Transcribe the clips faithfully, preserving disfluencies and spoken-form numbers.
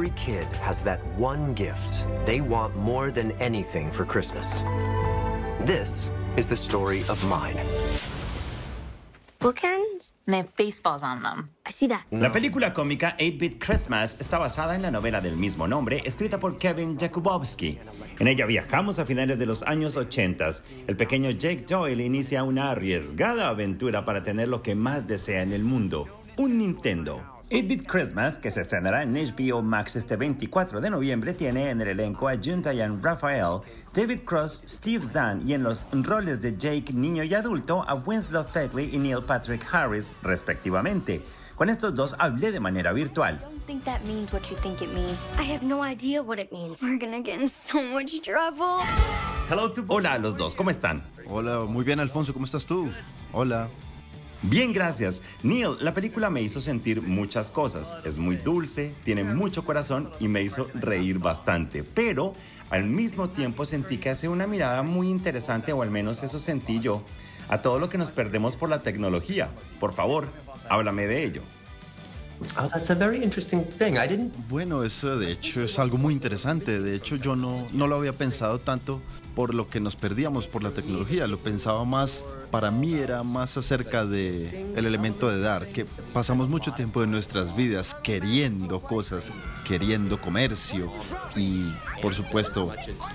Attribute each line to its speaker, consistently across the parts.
Speaker 1: Every kid has that one gift they want more than anything for Christmas. This is the story of mine.
Speaker 2: Bookends?
Speaker 3: They have baseballs on them.
Speaker 2: I see that.
Speaker 4: La película cómica eight bit Christmas está basada en la novela del mismo nombre, escrita por Kevin Jakubowski. En ella viajamos a finales de los años ochenta. El pequeño Jake Doyle inicia una arriesgada aventura para tener lo que más desea en el mundo, un Nintendo. eight bit Christmas, que se estrenará en H B O Max este veinticuatro de noviembre, tiene en el elenco a June Diane Raphael, David Cross, Steve Zahn y en los roles de Jake, niño y adulto, a Winslow Tetley y Neil Patrick Harris, respectivamente. Con estos dos hablé de manera virtual.
Speaker 2: I don't think that means what you think it means. I have no idea what it means. We're gonna get in so much trouble.
Speaker 4: Hello to... Hola a los dos, ¿cómo están?
Speaker 5: Hola, muy bien, Alfonso, ¿cómo estás tú? Hola.
Speaker 4: Bien, gracias. Neil, la película me hizo sentir muchas cosas. Es muy dulce, tiene mucho corazón y me hizo reír bastante. Pero al mismo tiempo sentí que hace una mirada muy interesante, o al menos eso sentí yo, a todo lo que nos perdemos por la tecnología. Por favor, háblame de ello.
Speaker 6: Oh, that's a very interesting thing. I didn't...
Speaker 5: Bueno, eso de hecho es algo muy interesante. De hecho, yo no, no lo había pensado tanto por lo que nos perdíamos por la tecnología. Lo pensaba más, para mí era más acerca de el elemento de dar, que pasamos mucho tiempo de nuestras vidas queriendo cosas, queriendo comercio y, por supuesto,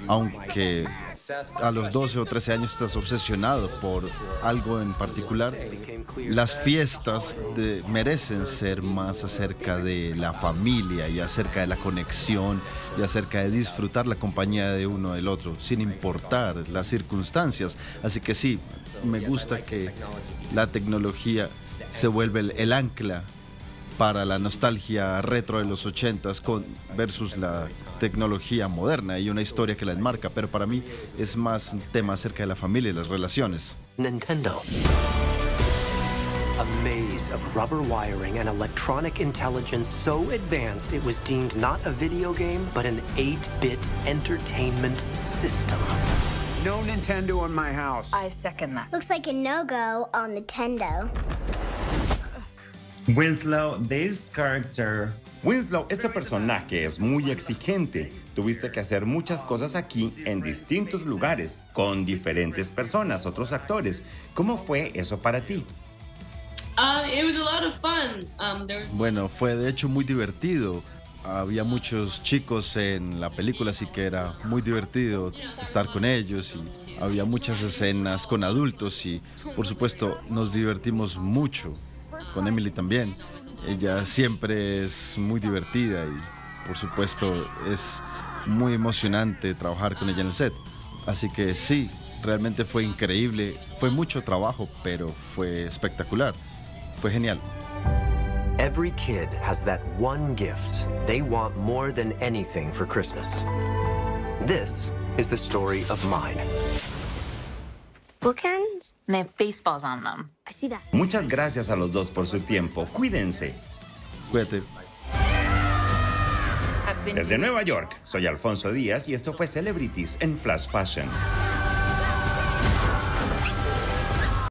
Speaker 5: aunque a los doce o trece años estás obsesionado por algo en particular, las fiestas de, merecen ser más acerca de la familia y acerca de la conexión y acerca de disfrutar la compañía de uno del otro, sin importar las circunstancias. Así que sí, me gusta que la tecnología se vuelve el, el ancla para la nostalgia retro de los ochentas con versus la tecnología moderna y una historia que la enmarca, pero para mí es más un tema acerca de la familia y las relaciones.
Speaker 1: Nintendo. A maze of rubber wiring and electronic intelligence so advanced it was deemed not a video game, but an eight bit entertainment system.
Speaker 7: No Nintendo in my house.
Speaker 3: I second that.
Speaker 2: Looks like a no-go on Nintendo.
Speaker 4: Winslow, this character... Winslow, este personaje es muy exigente. Tuviste que hacer muchas cosas aquí en distintos lugares, con diferentes personas, otros actores. ¿Cómo fue eso para ti?
Speaker 8: Uh, it was a lot of fun. Um, there was...
Speaker 5: Bueno, fue de hecho muy divertido. Había muchos chicos en la película, así que era muy divertido estar con ellos y había muchas escenas con adultos y, por supuesto, nos divertimos mucho. Con Emily también. Ella siempre es muy divertida y, por supuesto, es muy emocionante trabajar con ella en el set. Así que sí, realmente fue increíble. Fue mucho trabajo, pero fue espectacular. Fue genial.
Speaker 1: Every kid has that one gift they want more than anything for Christmas. This is the story of mine.
Speaker 2: Bookends?
Speaker 3: They have baseballs on them.
Speaker 2: I see that.
Speaker 4: Muchas gracias a los dos por su tiempo. Cuídense.
Speaker 5: Cuídate.
Speaker 4: Desde Nueva York, soy Alfonso Díaz y esto fue Celebrities en Flash Fashion.